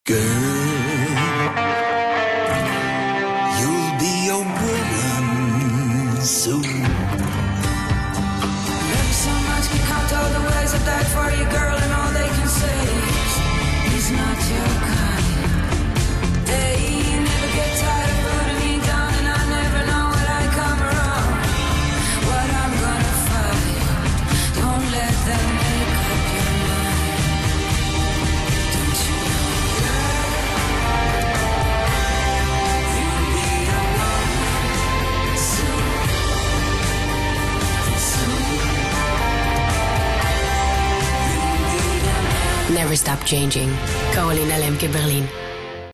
Girl, you'll be a woman soon. Love you so much, can count all the ways I died for you, girl, and all they can say is he's not your kind. They never get tired of putting me down, and I never know when I come around what I'm gonna find. Don't let them make up your mind. Don't you know? Never Stop Changing. Carolina Lemke, Berlin.